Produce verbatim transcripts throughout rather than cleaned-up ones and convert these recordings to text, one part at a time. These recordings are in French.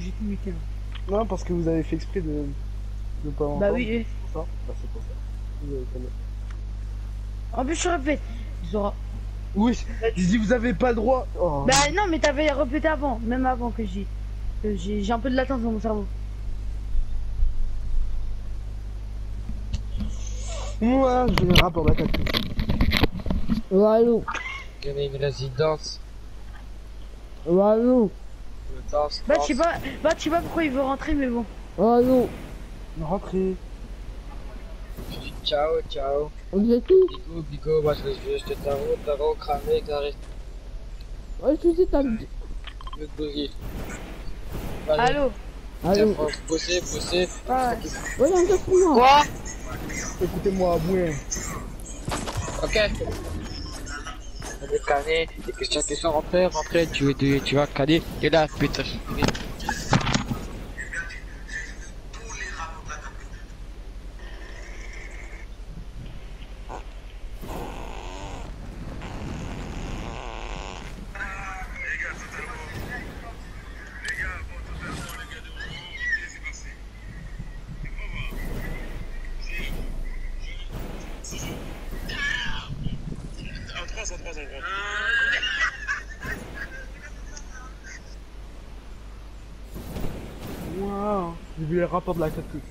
j'ai tout muté. Non, parce que vous avez fait exprès de ne pas entendre. Bah oui, oui. C'est pour ça. Bah, c'est pour ça. Vous avez connaître. En plus, je répète. Zora. Oui, j'ai dit vous avez pas le droit. Oh. Bah non, mais t'avais répété avant, même avant que j'ai. que J'ai j'ai un peu de latence dans mon cerveau. Moi, je vais un rapport d'attaque. Walou, Gagner une résidence. Walou, Danse, Bah, je danse. sais pas, bah, je sais pas pourquoi il veut rentrer, mais bon. Walou. Rentrez. Ciao, ciao. On dit qui? Bigo, bigo, moi je vais je te tarot, tarot, cramé, carré. Ouais, je sais, t'as... Le bouillir. Allô? Allô? Bosser, bosser. Ouais. Ouais, un gars pour moi. Quoi? Écoutez-moi, Bouin. Ok. On est canné, des questions, questions, rentrer, rentrer, tu, tu, tu vas canner. Et là, putain, je suis fini. Waouh. J'ai vu les rapports de la cactus.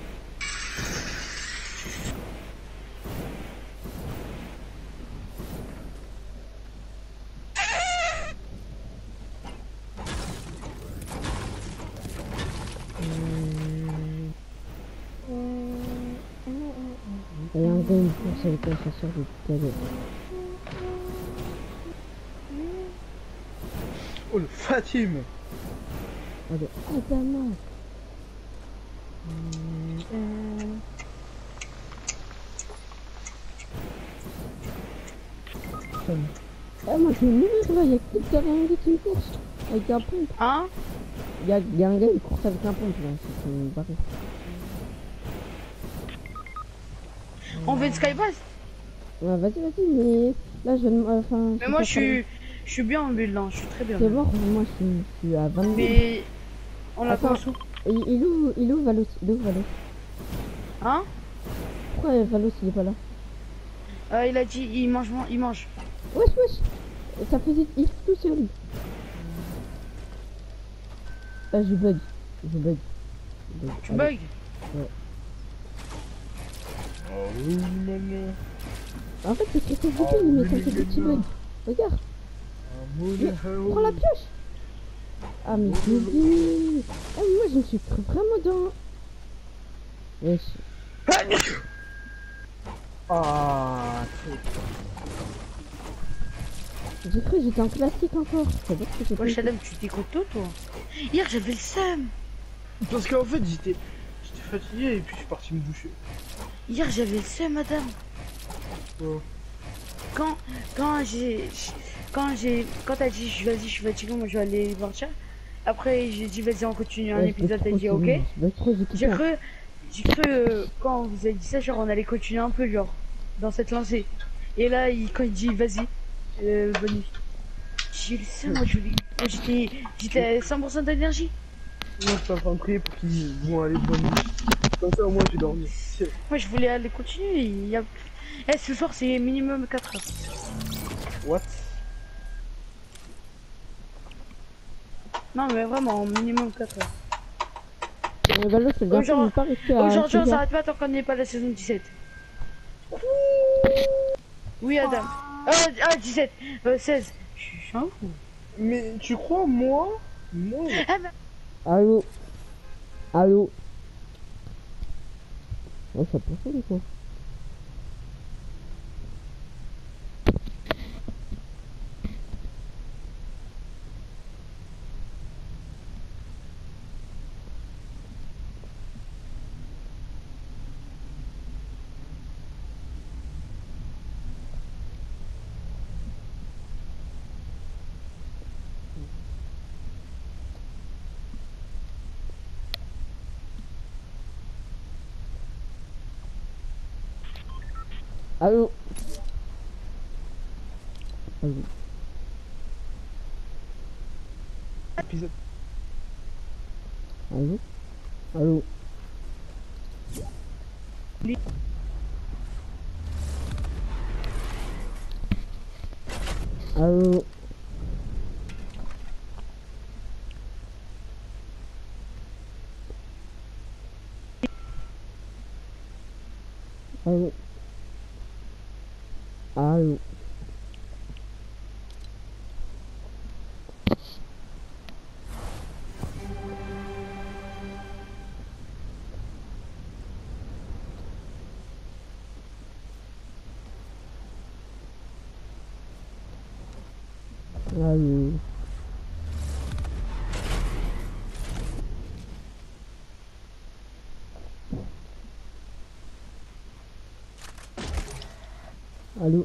Il y a un gars, une course avec un chasseur de cadeaux. Oh, le Fatim. Allez, Adama. Ah, moi je me mets là, il y a que des terrains qui me course avec un pompe. Hein? Il y a, il y a un gars qui course avec un pompe là, c'est une barre. On fait une skypass? Ouais, vas-y, vas-y, mais là je vais. me- Enfin. Mais moi, je suis, je suis bien en bulle, là. Je suis très bien. C'est mort, moi je suis, je suis à vingt. Mais on l'a Attends. pas en dessous. Il, il est où, il est où Valos? Il est où Valos? Hein? Pourquoi euh, Valos il est pas là? Euh, il a dit, il mange, il mange. Wesh, wesh! Ça faisait. Il fait tout sur lui. Ah, je bug. Je bug. Je bug. Tu Allez. bugs? Oh, oui, maman. En fait, c'est Christophe Bouquet, mais ça fait des petits bugs. Regarde, Mais, prends la pioche! Ah, mais je me dis. Ah, mais moi je me suis cru vraiment dans. Wesh. Ah, J'ai cru que j'étais en classique encore. Ça veut dire que j'ai Ouais, pas- Shadam, tu t'écoutes tout, toi? Hier, j'avais le seum. parce qu'en fait, j'étais j'étais fatigué et puis je suis parti me doucher. Hier, j'avais le seum, madame. Oh. Quand, quand j'ai, quand j'ai, quand t'as dit, je- vas-y, je suis fatigué, moi, je vais aller partir. Après, j'ai dit, vas-y, on continue un Ouais, je bug épisode, t'as trop, dit, c'est ok. bon, je bug trop, j'ai J'ai kiffé. cru, j'ai cru, euh, quand vous avez dit ça, genre, on allait continuer un peu, genre, dans cette lancée. Et là, il, quand il dit, vas-y, euh, bonne nuit. J'ai le seum, moi, je lui- moi, j'étais, j'étais à cent pour cent d'énergie. Moi, je suis en train de prier pour qu'ils vont aller bonne nuit. Comme ça, au moins, j'ai dormi. Moi, je voulais aller continuer, il y a... Eh, ce soir, c'est minimum quatre heures. What? Non, mais vraiment, minimum quatre heures. Mais Valos, c'est bien Aujourd'hui- qu'on pas réussi à. Aujourd'hui, on se s'arrête pas tant qu'on n'est pas à la saison dix-sept. Oui, Adam. Ah, ah dix-sept. Euh, seize. Je suis un fou. Mais tu crois, moi? Non. Ah, bah, Allô? Allô? Ouais, ça peut faire quoi? Allô? Allô? Allô? Allô? Allô? Allô? Allô? Allô? Allô?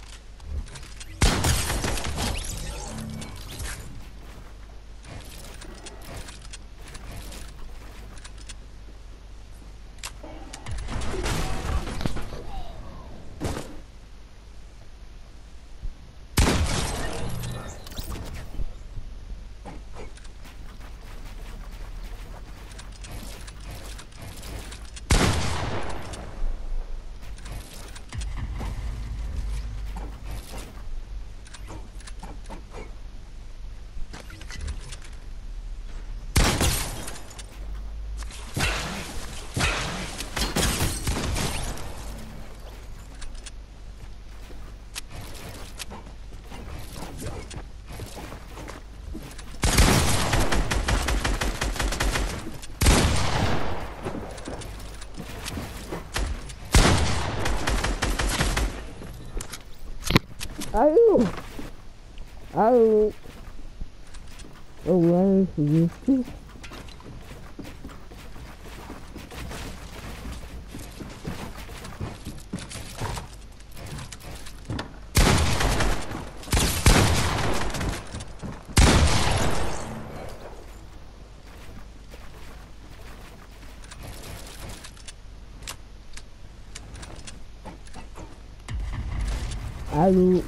Allô? Allô? Oh ouais, c'est bien sûr. Allô?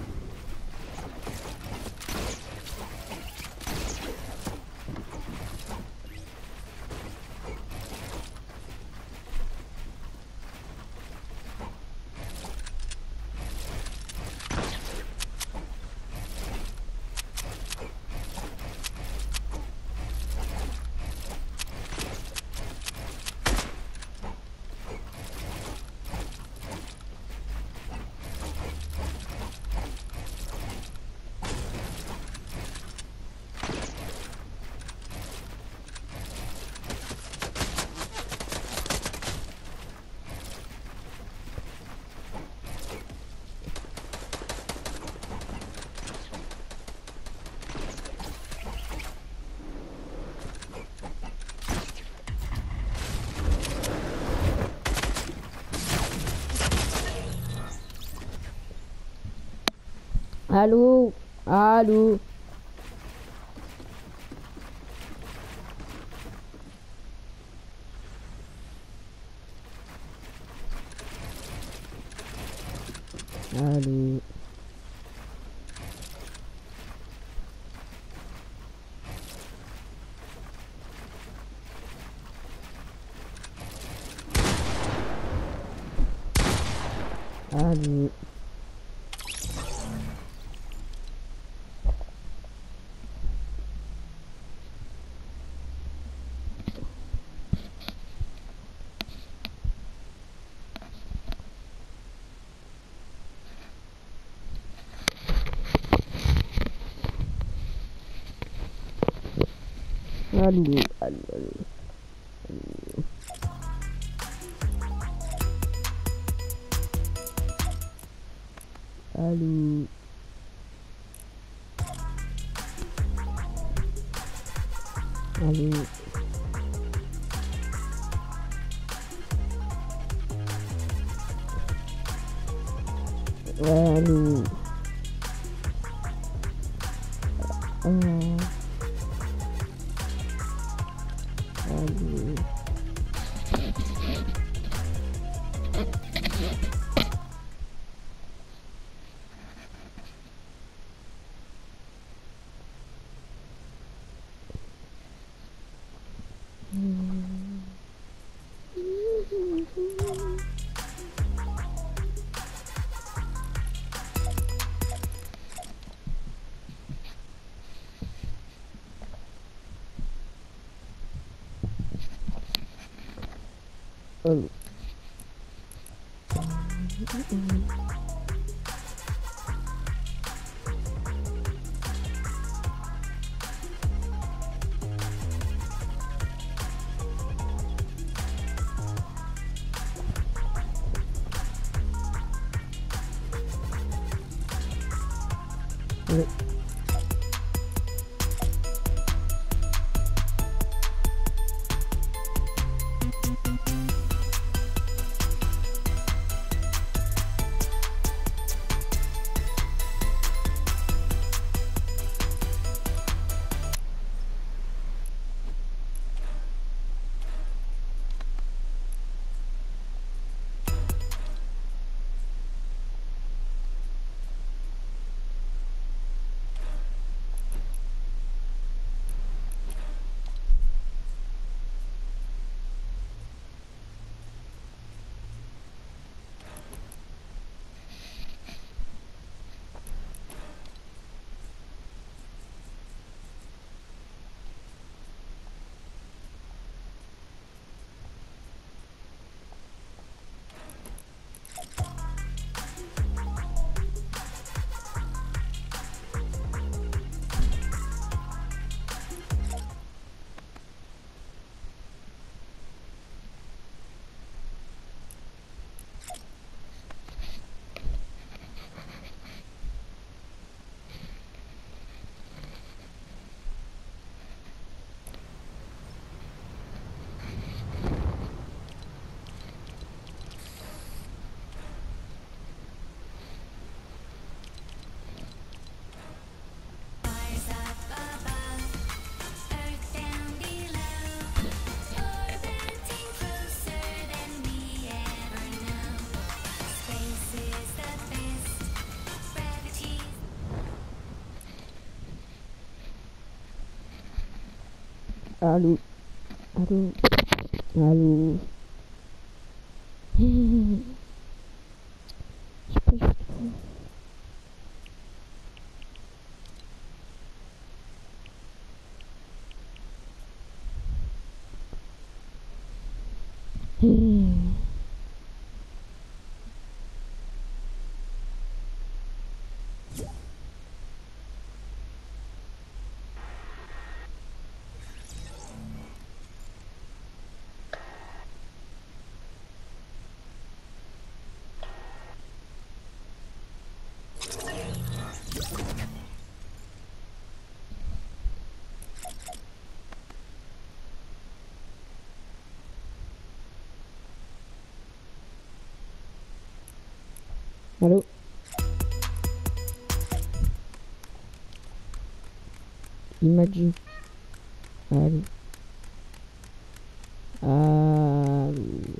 Allô? Allô? Allô? Allô? Allô? Allô? Allô? Allô? Allô? Ouais, allô? Euh, allô? Oh. Ouais. Allô, allô, allô. Je sais pas, je Allô. Il m'a dit. Allô. Allô.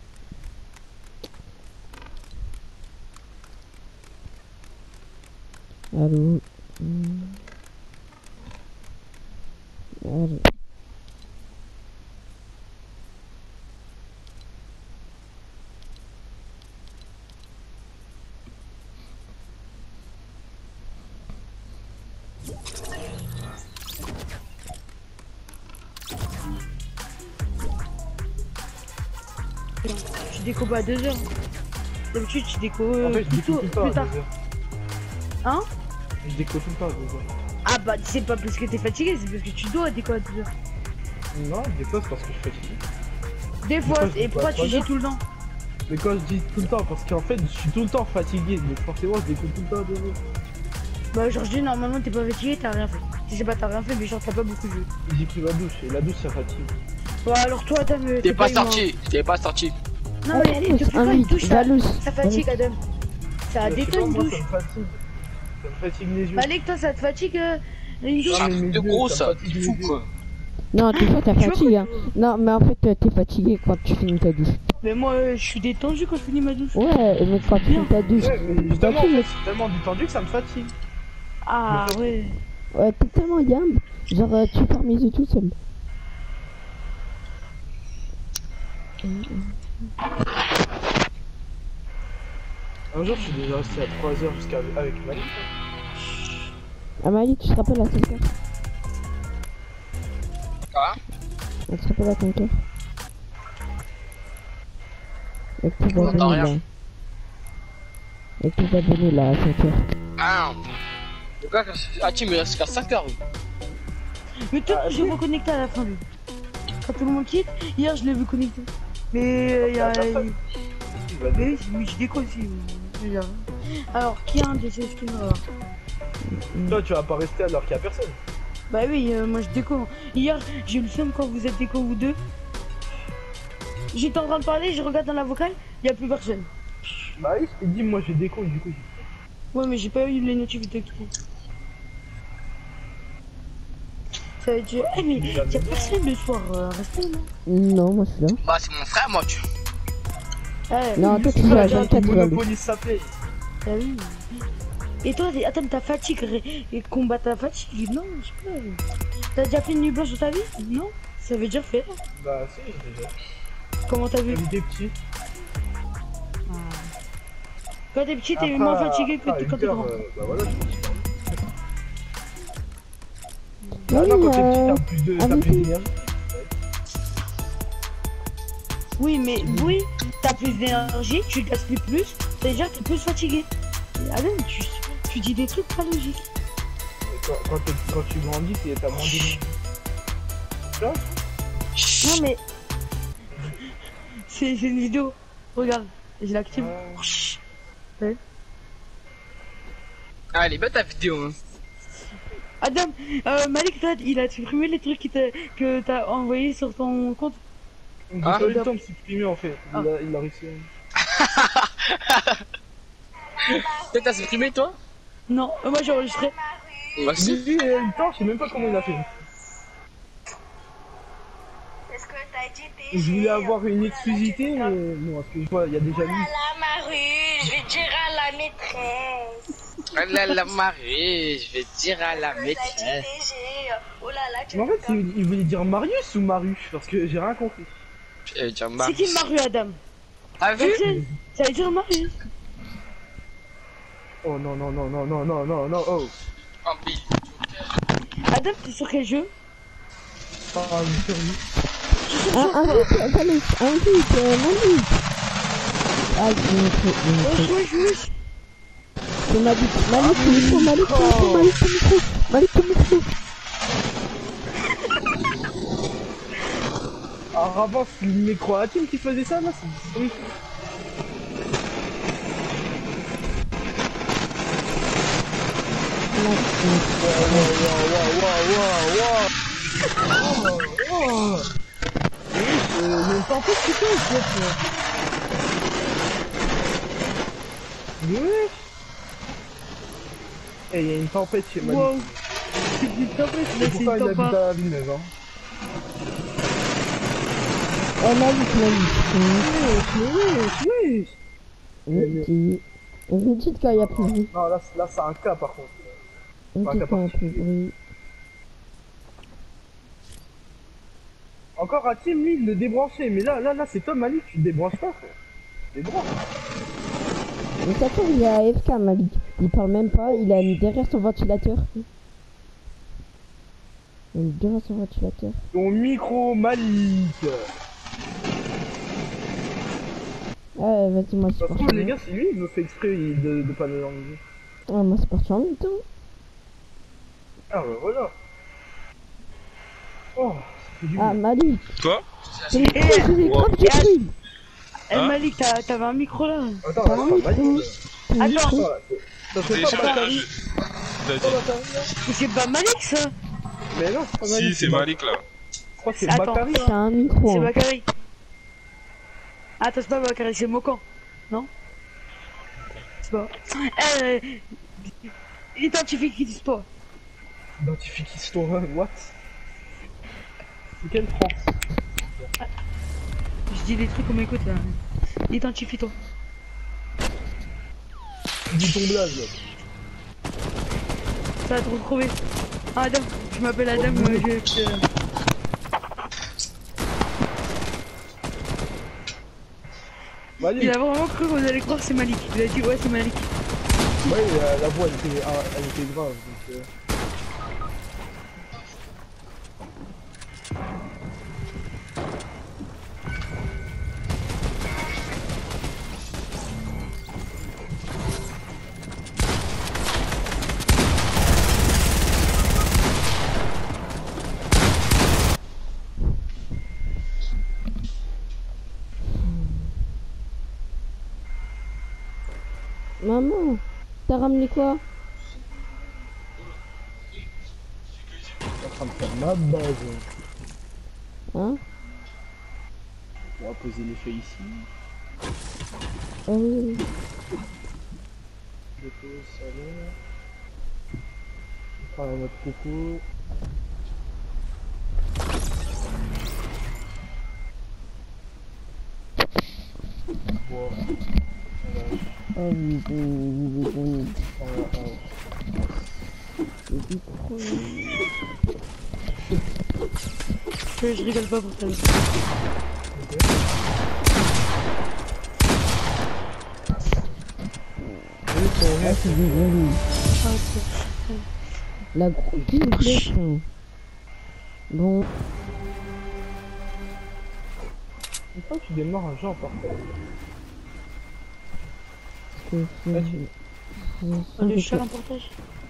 Allô. Hmm. Allô. Tu déco pas à deux heures. D'habitude, tu déco euh, En fait, je plus, déco tôt, tout le temps plus à tard. deux heures. Hein? Je déco tout le temps à deux heures. Ah bah, c'est pas parce que t'es fatigué, c'est parce que tu dois déco à deux heures. Non, des fois c'est parce que je suis fatigué. Des fois, fois, je et déco pourquoi à tu trois dis heures. tout le temps? Mais quand je dis tout le temps, parce qu'en fait je suis tout le temps fatigué, donc forcément je déco tout le temps à deux heures. Bah, genre, je dis normalement, t'es pas fatigué, t'as rien fait. Je sais pas, t'as rien fait, mais genre, t'as pas beaucoup joué. J'ai pris ma douche, et la douche ça fatigue. Bon, alors toi, Adam, euh, T'es pas humain. sorti, t'es pas sorti. Non, mais Allô, depuis un quand une mythe, douche, ça, Valous. ça fatigue, Adam. Ça Je sais détend pas, une moi, douche. ça me fatigue. Ça me fatigue les yeux. Bah, Alec, toi, ça te fatigue euh, une douche? C'est un mais truc mes de yeux, gros ça ça, me fatigue t'es les fou yeux. quoi. Non, des fois t'as Tu vois fatigué. Hein. quoi, Non, mais en fait euh, t'es fatigué quand tu finis ta douche. Mais moi, euh, je suis détendu quand je finis ma douche. Ouais, mais quand tu finis ta douche, Ouais, mais t'es justement, en fatigué. fait, c'est tellement détendu que ça me fatigue. Ah, ouais. Ouais, t'es tellement yam. Genre, euh, tu pars mes yeux tout seul. Un jour, je suis déjà resté à trois heures jusqu'à avec Malik. Ah Malik, tu te rappelles à cinq heures? Quoi? On te rappelle à cinq heures? Avec tes On entend abonnés rien. là. Avec tes abonnés là à cinq heures. Ah. Le gars, ah, tu me restes jusqu'à cinq heures. Mais toi, je vais reconnecter à la fin, lui. Quand tout le monde quitte, hier, je l'ai vu connecter. Mais euh, il y a. Il va Mais oui, je déconne aussi. mais déjà. Alors, qui a un de ces skins alors? Toi, tu vas pas rester alors qu'il y a personne. Bah oui, euh, moi je déconne. Hier, j'ai eu le seum quand vous êtes déco, vous deux. J'étais en train de parler, je regarde dans la vocale, il y a plus personne. Bah oui, il dit moi j'ai des cons du coup. Ouais, mais j'ai pas eu les notifications de quitter. Ça veut dire, eh mais y a personne le soir, euh, restez là. Non, moi je suis là. Bah, c'est mon frère, moi, tu. Eh, Non, toi tu Il joues va à dire vingt-quatre que heures. Monopoly s'appelait. ah oui. Et toi, t'es- attends, ta fatigue, ré- et combat ta fatigue? Non, je sais pas. T'as déjà fait une nuit blanche dans ta vie? Non, ça veut dire fait. Bah si, déjà. Comment t'as vu? Quand t'es petit. Quand t'es petit, t'es Après, moins fatigué que après, t- quand t'es huit heures, grand. euh, Bah voilà, je pense. Oui, Ah non, quand t'es euh, petit, t'as plus de- t'as avec plus lui. d'énergie. Oui, mais oui, t'as plus d'énergie, tu gaspilles plus, ça veut dire que t'es plus fatigué. Ah non, tu, tu dis des trucs pas logiques. Et Quand, quand, t'es- quand tu grandis, t'es- t'as moins d'énergie. Tu vois? Non mais... C'est c'est une vidéo. Regarde, je l'active. Ouais. Ah, elle est belle ta vidéo, hein. Adam, euh, Malik, toi, il a supprimé les trucs qui t'a- que t'as envoyé sur ton compte. J'ai Ah. pas eu le temps de supprimer en fait. Il Ah. a, il a réussi. Toi, t'as supprimé, toi? Non, euh, moi j'ai enregistré. Moi aussi. Lui, il a eu le temps, je sais même pas comment il a fait. Est-ce que t'as dit P G? Je voulais avoir une exclusivité, mais non, parce que je vois, il y a déjà lui. La Marie, je vais dire à la maîtresse. Ah là là, Marie, je vais dire à la T'as dit maîtresse. P G. Oh là là, tu Mais en peux fait, il, il voulait dire Marius ou Maru, parce que j'ai rien compris. Je vais dire C'est Marie. qui Maru, Adam? T'as vu? Maxime, ça veut dire Maru. Oh non, non, non, non, non, non, non, non, oh. Oh, Bill. Adam, t'es sur quel jeu? Ah, une survie. Un, un vite, Malik, un vite, euh, Malik. Ah, il me fait, il me fait. Wesh, wesh, wesh. C'est Malik, Malik, ton micro, Malik, ton micro, Malik, ton micro, Malik, ton micro. Alors avant, c'est le micro à team qui faisait ça, là, c'est... Oui. Waouh, waouh, waouh, waouh, waouh. Oh, oh. Oui, euh, il y a une tempête qui fait, en fait. Oui. Eh, il y a une tempête chez Malik. Wow. C'est une tempête, mais C'est c'est pour ça une qu'il habite tempête. à Villeneuve, hein. Eh, Malik, Malik. Wesh, wesh, Oui, dis. On me dit quand il y a plus de bruit. non, là, c'est- là c'est un cas par contre. On me dit quand il y a plus de bruit. Encore à Team, lui, il le débranchait. Mais là, là, là, c'est Tom Malik, tu le débranches pas, frère. Débranche. Mais ça tombe, il est à A F K, Malik. Il parle même pas, il a mis derrière son ventilateur. Il a mis derrière son ventilateur. Ton micro, Malik. Ah, vas-y, moi c'est Ça se parti. trouve, les gars, c'est lui, il me fait exprès de, de pas le enlever. Ah, moi c'est parti en même temps. Ah, bah voilà. Oh, ça fait du Ah, bien. Malik. Quoi? Ton micro, Eh, je l'ai grave détruit. Eh, Hein Malik, t'as- t'avais un micro là. Attends, T'as attends, un Malik. micro. Ton Attends. micro. Attends, là, ça se fait pas Télécharge la Batari. jeu. T'as Oh, dit. Batari, là. Mais c'est pas Malik ça. Mais non, c'est pas Malik. Si, c'est Malik là. Je crois que c'est Attends. Batari. T'as un micro. C'est Hein. Bakary. Attends, c'est pas Bakary, c'est Mokan. Non? C'est pas. Euh. Identifie-toi. Identifie qui se tourne, what? C'est quelle France? Je dis des trucs comme écoute là. Identifie-toi. Dis ton blaze, là. Ça va te retrouver. Ah, Adam, je m'appelle Adam, euh, je. je- Malik. Il a vraiment cru qu'on allait croire que c'est Malik. Il a dit ouais c'est Malik. Ouais, euh, la voix elle était, ah, elle était grave. Donc, euh... Maman, t'as ramené quoi? Je suis en train de faire ma base. Hein? On va poser les feuilles ici. Oh oui. Je pose ça là. On va notre coco. Bon. Oh oui, oui, oui, oui, oui. Voilà, voilà. C'est trop mignon. Je, je rigole pas pour ça. Ah, c'est du joli. Ah, ok. La grosse flèche. Bon. Une fois que tu démarres un jeu en parfait. C'est Ah, tu- Oh, le chat en portage.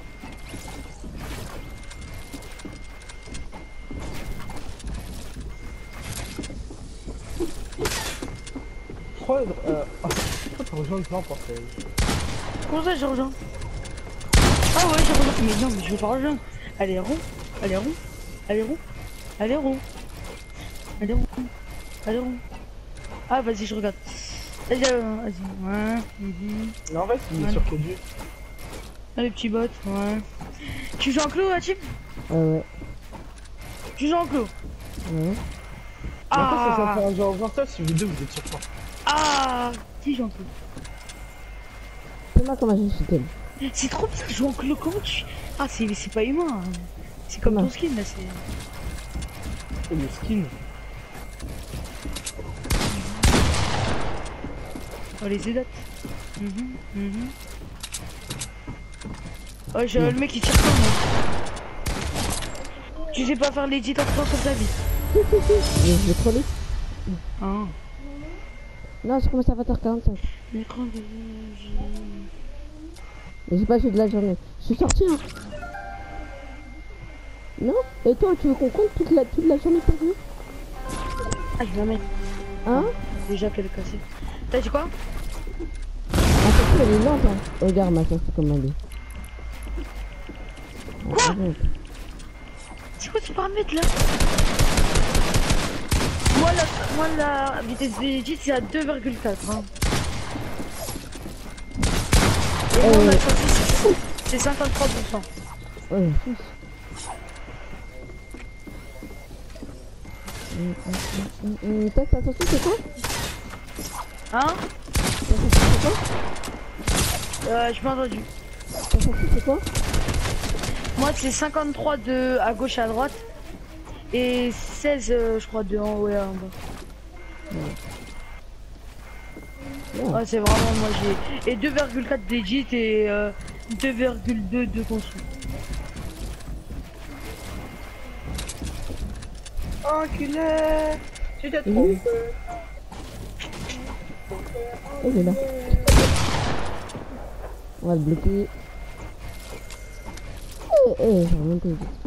Je crois, euh, ah, pourquoi t'as rejoint le plan parfait? Comment ça je rejoins? Ah ouais j'ai rejoint. Mais non mais je vais pas rejoindre. Elle est rond. Elle est rond. Elle est rond. Elle est rond. Elle est rond. Elle est rond. Ah vas-y je regarde. Vas-y euh, vas-y. Ouais. Mhm. Mais en fait, il est Ouais. sur quel jeu? Ah les petits bots. Ouais. Tu joues en clos la team? Ah ouais. Tu joues en clos? Ouais. Mais en fait, ça, ça Ah fait un genre vingt heures si vous deux vous êtes sur quoi? Ah qui joue en clos? C'est-moi comment je suis tel. C'est trop bizarre de jouer en clos. Comment tu... Ah c'est c'est pas humain. hein. C'est comme Comment? ton skin là c'est... Oh, le skin. Oh les édates. Mhm, mhm. Oh j'ai le mec qui tire pas moi. Tu sais pas faire l'édit en temps comme ta vie. Si, si, si. Je vais trop vite. Ah. Non, je commence à vingt heures quarante-cinq. L'écran de... Mais j'ai pas joué de la journée. Je suis sorti, hein. Non? Et toi, tu veux qu'on compte toute la, toute la journée perdue? Ah je vais la mettre. Hein? Déjà qu'elle est cassée. T'as dit quoi? Ah, surtout, elle est lente, hein. Regarde ma soeur, comment elle est. Quoi? Ah, bon. C'est quoi ce paramètre là? Moi la, moi la vitesse d'édit c'est à deux virgule quatre hein. Et Euh. moi ma sortie c'est- c'est cinquante-trois pour cent. Ouais, fous. Hum, hum, hum, hum. Toi, ta sortie, c'est quoi? Hein? Ta sortie, c'est quoi? Euh j'ai pas entendu. Ta sortie, c'est quoi? Moi c'est cinquante-trois de à gauche à droite. Et seize euh, je crois de en haut et en bas. Ouais. Ouais c'est vraiment moi j'ai. Et deux virgule quatre d'édit et euh, deux virgule deux de construit. Enculé! Tu t'es Mhm. trompé! Oh, il est là. On va le bloquer. Eh, eh, j'ai remonté.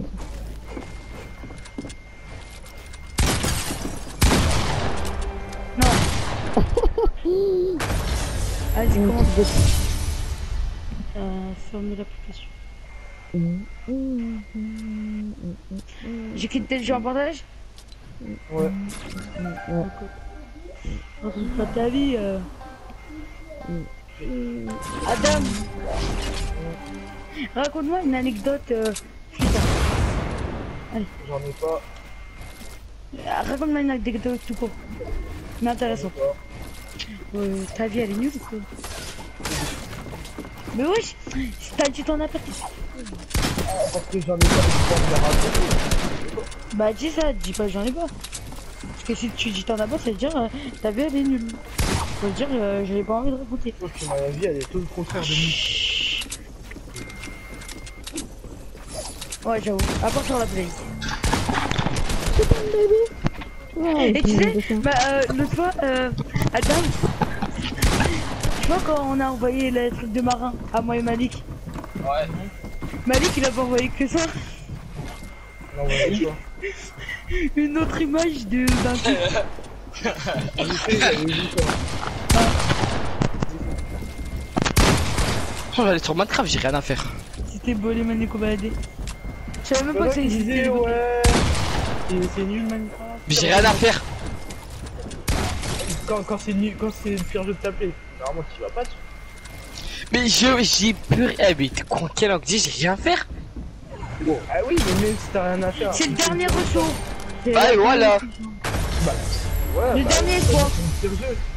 Non. Vas-y Hum, commence. tu veux- Euh, fermer l'application. Hum, hum, hum, hum, hum, J'ai quitté le jeu en partage. Ouais. Ouais. Raconte pas ta vie. Euh. Hum. Adam, raconte-moi une anecdote. Euh... putain. J'en ai pas. Ah, raconte-moi une anecdote tout court. Mais intéressant. Euh, ta vie elle est nulle ou quoi? Mais wesh, t'as dit t'en as pas. Parce que j'en ai pas de temps de raconter. Bah dis ça, dis pas j'en ai pas. Parce que si tu dis t'en as pas, ça veut dire euh, ta vie elle est nulle. Faut le dire, euh, j'avais pas envie de raconter. Je pense que ma vie elle est tout le contraire de nous. Ouais, j'avoue. À part sur la play. Ouais, Et tu c'est sais, bon, dessin. bah, euh, l'autre fois, euh, Adam, tu vois, quand on a envoyé les trucs de marin à moi et Malik, Ouais. Malik il a pas envoyé que ça. Non, ouais, quoi. Une autre image de d'un truc. En effet, j'avais vu ça. On va aller sur Minecraft, j'ai rien à faire. C'était beau les Malik qu'on baladait. Je savais même pas que ça Il existait. disait, les Malik. ouais. Et c'est nul Minecraft. Mais j'ai rien à faire. Quand, quand c'est nul, quand c'est le pire jeu de taper. Normalement tu vas pas. Tu... Mais je j'ai peur. Eh mais t'es con, quel angle j'ai rien à faire. Bon. Ah oui, mais même si t'as rien à faire. C'est le dernier ressort. C'est Ouais, la- voilà. Bah, ouais, Le bah, dernier c'est espoir. le pire jeu.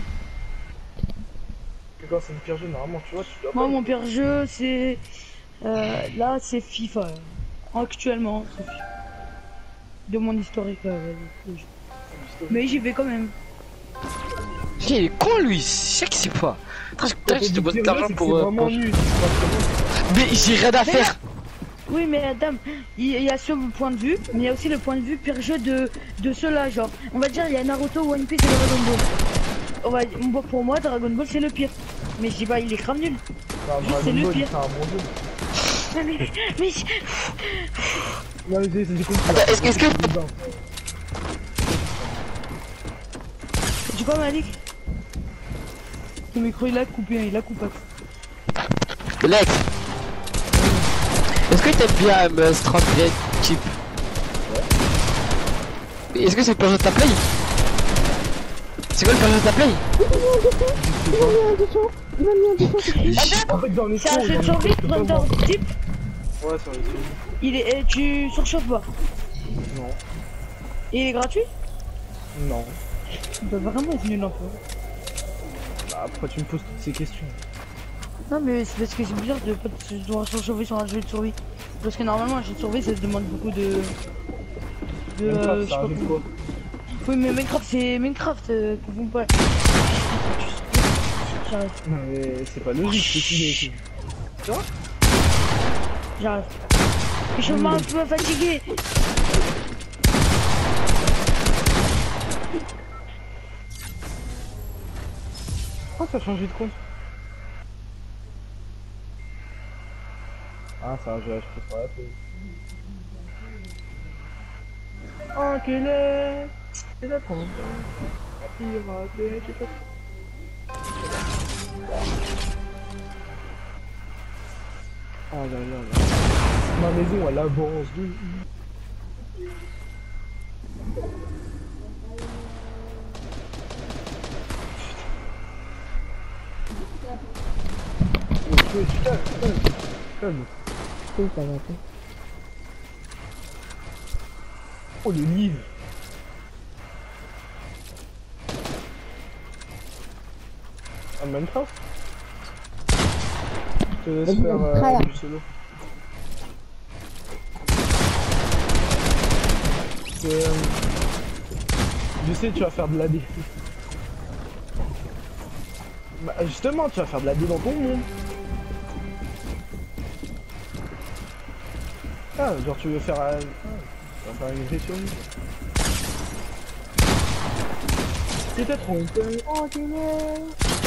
Que quand c'est le pire jeu, normalement tu vois, tu dois Moi, pas. mon pire jeu, c'est. Euh, là, c'est FIFA. Actuellement, c'est FIFA. De mon historique. euh, de jeu. Mais j'y vais quand même. Il est con lui, je sais que c'est pas. Attends, Quand je te bosse de l'argent c'est pour. euh, vraiment pour- nul. c'est pas vraiment- Mais j'ai rien à faire. Oui, mais Adam, il il y a ce point de vue, mais il y a aussi le point de vue pire jeu de, de ceux-là. Genre, on va dire, il y a Naruto, One Piece et Dragon Ball. On va, moi, pour moi, Dragon Ball, c'est le pire. Mais je dis pas, il est grave nul. Non, C'est Dragon le Ball, pire. c'est un bon jeu. Mais, mais, mais- Non, mais c'est c'est compris. Attends, est-ce que- est-ce que- tu vois, Malik? Ton micro, il a coupé, hein, il a coupé. Lex. Est-ce que t'aimes bien me strangler type? Est-ce que c'est le pire jeu de ta play? C'est quoi le pire jeu de ta play? Il m'a mis un dessin. Il m'a mis un dessin. c'est tout. En fait, dans les C'est un cours, jeu de dans les survie, cours, je peux pas Splinter voir. Deep. Ouais, sur les cours. Il est, et tu surchauffes pas. Non. Et il est gratuit? Non. Il doit vraiment être nul un peu. Bah, pourquoi tu me poses toutes ces questions? Non, mais c'est parce que c'est bizarre de pas de devoir surchauffer sur un jeu de survie. Parce que normalement, un jeu de survie, ça se demande beaucoup de. de. Minecraft, euh, je c'est sais un pas jeu de comment. quoi? Oui, mais Minecraft, c'est Minecraft, euh, confonds pas. J'arrête, Non, mais c'est pas logique ce qu'il est ici. j'arrête. Je suis un peu fatigué. Pourquoi t'as changé de compte? Ah, c'est un jeu, je peux pas la paix. Enculé! C'est la trompe. Piraté, j'ai pas. Oh là là là. Ma maison elle avance de. Oh, putain, putain, calme. Oui, ça va. attends. Oh le livre. Un Minecraft? Je te laisse Vas-y, faire vas-y, euh, tryhard. du solo. C'est, euh, Je sais, tu vas faire de l'A D. Bah, justement, tu vas faire de l'A D dans ton monde. Ah, genre tu veux faire, euh, ah, tu vas faire une vraie survie. T'étais trompé. Oh, t'es mort.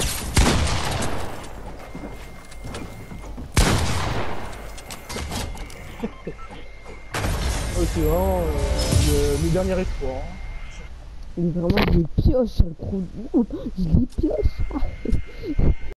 Oh, c'est vraiment euh, le, le dernier espoir. Hein. Il est vraiment des pioches sur le trou. Ouh, il est pioche.